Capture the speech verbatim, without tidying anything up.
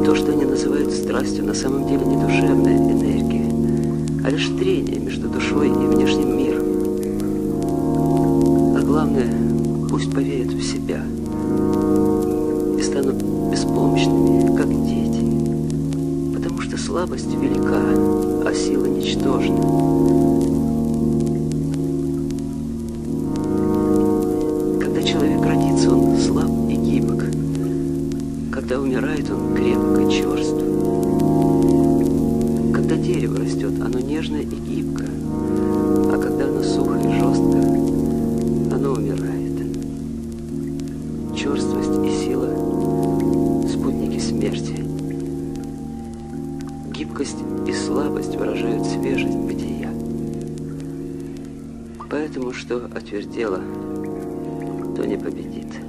То, что они называют страстью, на самом деле не душевная энергия, а лишь трение между душой и внешним миром. А главное, пусть поверят в себя и станут беспомощными, как дети, потому что слабость велика, а сила ничтожна. Когда человек родится, он слаб и гибок. Когда умирает, он крепко и черств. Когда дерево растет, оно нежно и гибко, а когда оно сухо и жестко, оно умирает. Черствость и сила – спутники смерти. Гибкость и слабость выражают свежесть бытия. Поэтому, что отвердело, то не победит.